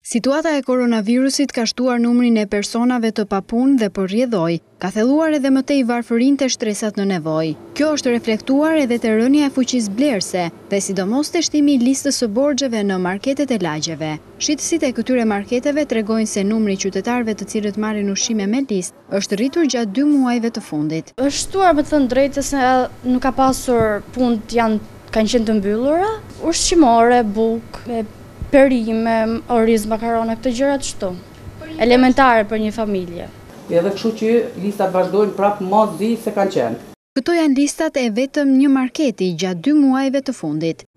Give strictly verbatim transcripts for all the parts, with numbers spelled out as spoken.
Situata e koronavirusit ka shtuar numrin e personave të papunë dhe përrjedhoi, ka thelluar edhe më tej varfërinë të shtresat në nevojë. Kjo është reflektuar edhe te rënja e fuqisë blerëse dhe sidomos te shtimi i listës së borxheve në marketet e lagjeve. Shitësit e këtyre marketeve tregojnë se numri i qytetarëve të cilët marrin ushqime me listë është rritur gjatë dy muajve të fundit. Është shtuar me thënë drejtë se nuk ka pasur punët, janë kanë qenë të mbyllura, ushqimore, bukë, perime, oriz, makarona, këtë gjërat shtu. Elementare për një familje. Edhe kështu që listat vazhdojnë prapë mos zi se kanë qenë. Këto janë listat e vetëm një marketi gjatë dy muajve të fundit.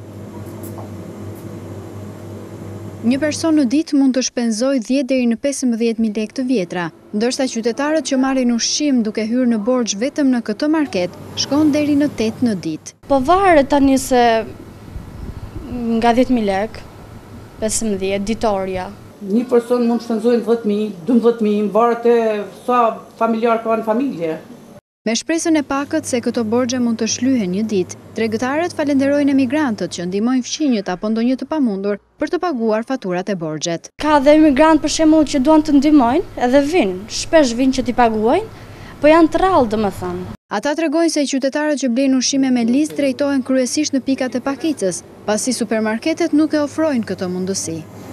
Një person në ditë mund të shpenzojë dhjetë deri në pesëmbëdhjetë mijë lekë të vjetra, ndërsa qytetarët që marrin ushqim duke hyrë në borxh vetëm në këtë market shkon deri në tetë në ditë. Po varet tani se nga dhjetë mijë lekë, pesëmbëdhjetë ditorja. Një person mund të shpenzojë dhjetë mijë, dymbëdhjetë mijë, varet e sa familjar ka në familje. Me shpresën e pakët se këto borxhe mund të shlyhen një ditë, tregëtarët falenderojnë emigrantët që ndihmojnë fqinjët apo ndonjë të pamundur për të paguar faturat e borxhet. Ka dhe emigrantë për shembull që duan të ndihmojnë, edhe vinë, shpesh vinë që t'i paguajnë, po janë të rrallë domethënë. Ata tregojnë se qytetarët që blejnë ushqime me listë drejtohen kryesisht në pikat e pakicës, pasi supermarketet nuk e ofrojnë këtë mundësi.